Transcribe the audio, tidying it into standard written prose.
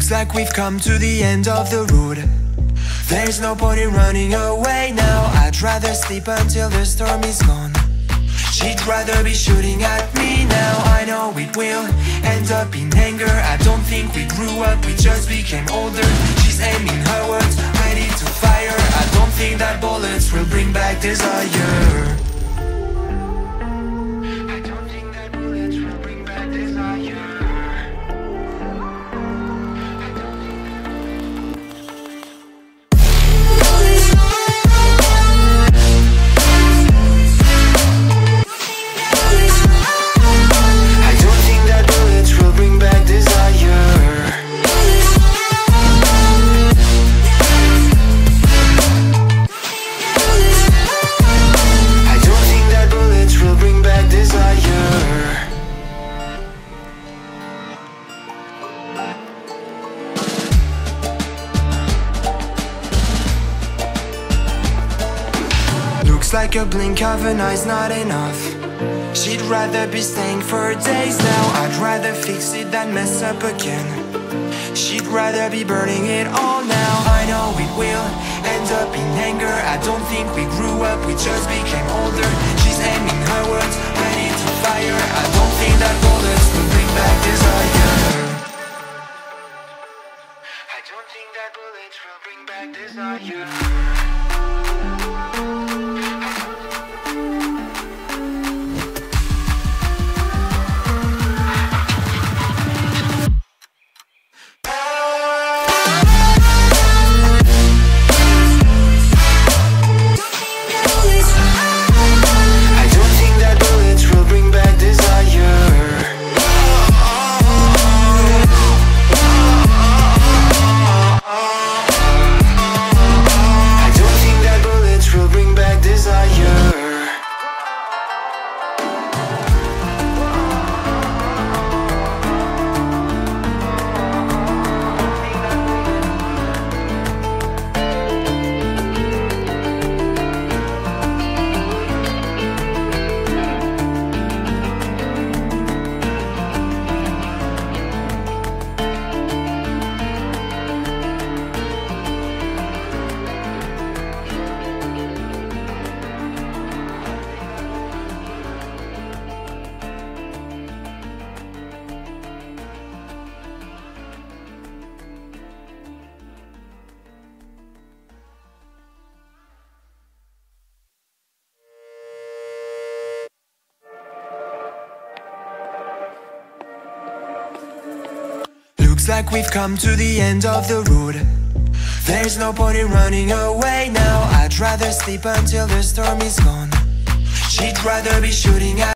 Looks like we've come to the end of the road. There's no point in running away now. I'd rather sleep until the storm is gone. She'd rather be shooting at me now. I know it will end up in anger. I don't think we grew up, we just became older. She's aiming her words, ready to fire. I don't think that bullets will bring back desire. I don't think that bullets will bring back desire. Looks like a blink of an eye's not enough. She'd rather be staying for days now. I'd rather fix it than mess up again. She'd rather be burning it all now. I know it will end up in anger. I don't think we grew up, we just became older. She's aiming her words, ready to fire. I don't think that bullets will bring back desire. I don't think that bullets will bring back desire. Looks like we've come to the end of the road. There's no point in running away now. I'd rather sleep until the storm is gone. She'd rather be shooting at